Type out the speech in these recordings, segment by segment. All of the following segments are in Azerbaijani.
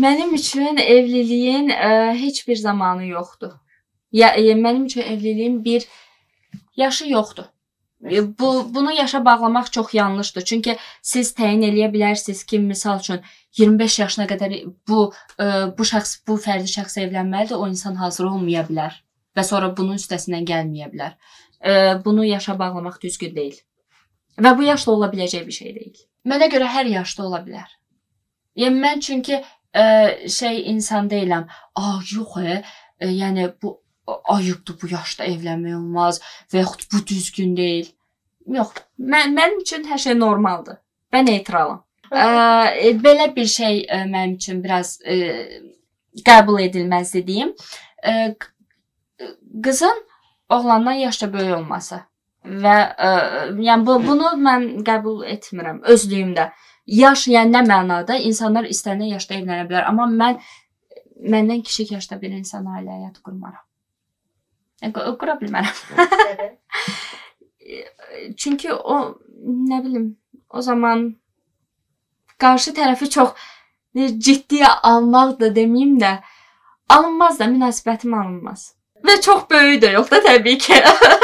Mənim üçün evliliyin heç bir zamanı yoxdur. Mənim üçün evliliyin bir yaşı yoxdur. Bunu yaşa bağlamaq çox yanlışdır. Çünki siz təyin eləyə bilərsiniz ki, misal üçün 25 yaşına qədər bu fərdi şəxs evlənməlidir, o insan hazır olmaya bilər və sonra bunun üstəsindən gəlməyə bilər. Bunu yaşa bağlamaq düzgün deyil. Və bu yaşda ola biləcək bir şey deyil. Mənə görə hər yaşda ola bilər. Yəni mən çünki insan deyiləm. Yox, yəni bu ayıbdır, bu yaşda evlənmək olmaz və yaxud bu düzgün deyil. Yox, mənim üçün hər şey normaldır. Mən neytralım. Belə bir şey mənim üçün biraz qəbul edilməz dediyim. Qızın oğlandan yaşca böyük olması və yəni bunu mən qəbul etmirəm özlüyümdə. Yaş, yəni nə mənada insanlar istənilən yaşda evlənə bilər, amma məndən kiçik yaşda bir insan ailə həyatı qurmaram. Qura bilmərəm. Çünki o, nə bilim, o zaman qarşı tərəfi çox ciddiyə almaq da deməyim də, alınmaz da, münasibətim alınmaz. Və çox böyük də yox da təbii ki.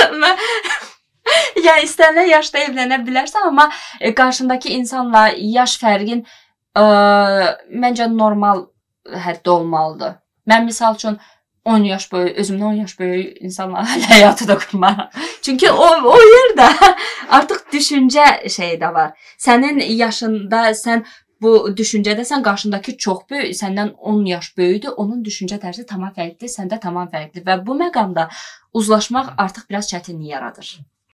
Yəni istənilən yaşda evlənə bilərsən, amma qarşındakı insanla yaş fərqin məncə normal həddə olmalıdır. Mən misal üçün 10 yaş böyük, özümdən 10 yaş böyük insanla həyatı da qurmaram. Çünki o yerdə artıq düşüncə şeyi də var. Sənin yaşında, sən bu düşüncədəsən, qarşındakı çox böyük, səndən 10 yaş böyükdür, onun düşüncə tərzi tamam fərqlidir, səndə tamam fərqlidir və bu məqamda uzlaşmaq artıq biraz çətinlik yaradır.